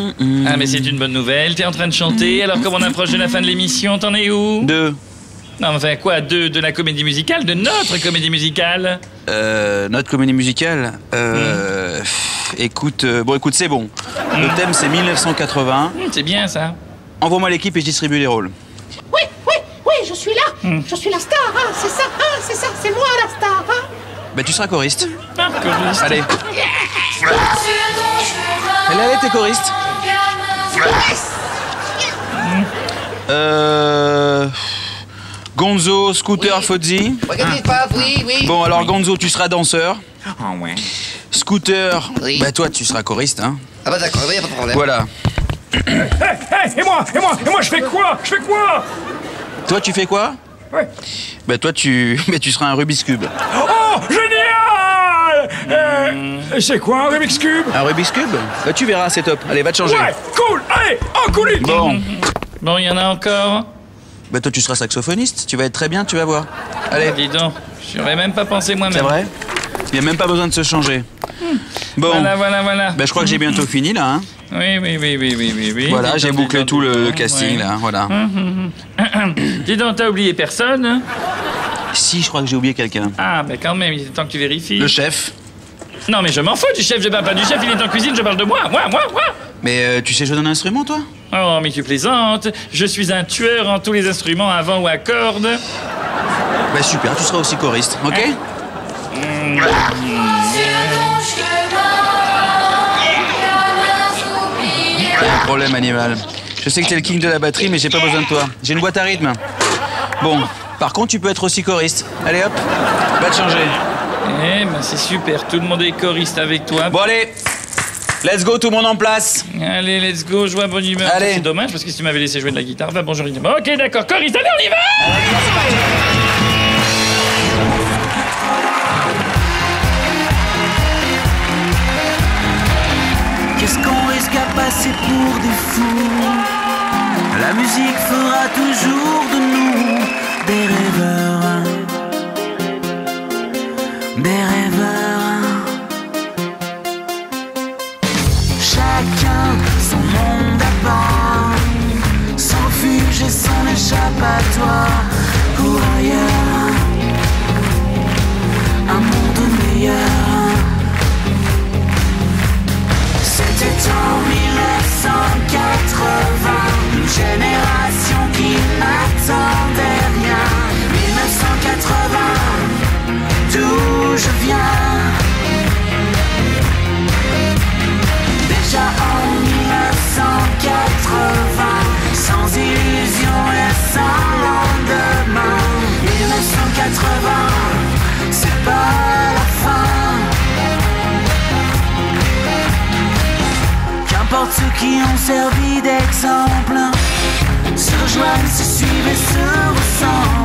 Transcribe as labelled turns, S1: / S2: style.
S1: Ah, mais c'est une bonne nouvelle, t'es en train de chanter, alors comme on approche de la fin de l'émission, t'en es où?
S2: Deux.
S1: Non, enfin quoi, de la comédie musicale? De notre comédie musicale?
S2: Notre comédie musicale écoute, c'est bon. Le thème, c'est 1980.
S1: C'est bien, ça.
S2: Envoie-moi l'équipe et je distribue les rôles.
S3: Oui, je suis là. Je suis la star, hein, c'est ça, c'est moi la star, hein.
S2: Bah, tu seras choriste.
S1: Ah, choriste.
S2: Allez. Allez, t'es choriste. Gonzo, Scooter, Fozzy.
S3: Regardez pas, oui.
S2: Bon, alors Gonzo, tu seras danseur.
S4: Ah ouais.
S2: Scooter,
S3: Oui.
S2: bah toi, tu seras choriste, hein.
S3: Ah bah d'accord, y a pas de problème.
S2: Voilà.
S5: Et moi, je fais quoi?
S2: Toi, tu fais quoi?
S5: Ouais.
S2: Bah toi, tu seras un Rubik's Cube.
S5: Oh, génial! C'est quoi un Rubik's Cube?
S2: Un Rubik's Cube? Bah tu verras, c'est top. Allez, va te changer.
S5: Ouais, cool, allez, en coulisses!
S2: Bon.
S1: Bon, il y en a encore?
S2: Bah toi, tu seras saxophoniste. Tu vas être très bien, tu vas voir. Allez.
S1: Dis donc, j'y aurais même pas pensé moi-même.
S2: C'est vrai? Il n'y a même pas besoin de se changer. Bon.
S1: Voilà.
S2: Bah je crois que j'ai bientôt fini, là, hein.
S1: Oui.
S2: Voilà, j'ai bouclé tout le casting, là, voilà.
S1: Dis donc, t'as oublié personne?
S2: Si, je crois que j'ai oublié quelqu'un.
S1: Ah, mais quand même, il est temps que tu vérifies.
S2: Le chef.
S1: Non, mais je m'en fous du chef, je parle pas du chef, il est en cuisine, je parle de moi.
S2: Mais tu sais jouer d'un instrument, toi?
S1: Oh, mais tu plaisantes. Je suis un tueur en tous les instruments à vent ou à cordes.
S2: Bah super, tu seras aussi choriste, ok? Un problème, animal. Je sais que t'es le king de la batterie, mais j'ai pas besoin de toi. J'ai une boîte à rythme. Bon, par contre, tu peux être aussi choriste. Allez hop, va te changer.
S1: Eh ben, c'est super, tout le monde est choriste avec toi.
S2: Bon, allez, let's go, tout le monde en place.
S1: Allez, let's go, joie, bonne humeur.
S2: Allez.
S1: C'est dommage parce que si tu m'avais laissé jouer de la guitare, va bonjour. Ok, d'accord, choriste, allez, on y va!
S6: Qu'est-ce qu'on risque à passer pour des fous? La musique fera toujours de nous des rêveurs. Des rêveurs. Chacun son monde à part, son refuge et son échappatoire. Pour ailleurs, un monde meilleur. C'était en 1980, une génération qui n'attendait rien. 1980, d'où je viens. Déjà en 1980, sans illusion et sans lendemain. 1980, c'est pas la fin. Qu'importe ceux qui ont servi d'exemple, se rejoignent, se suivent et se ressemblent.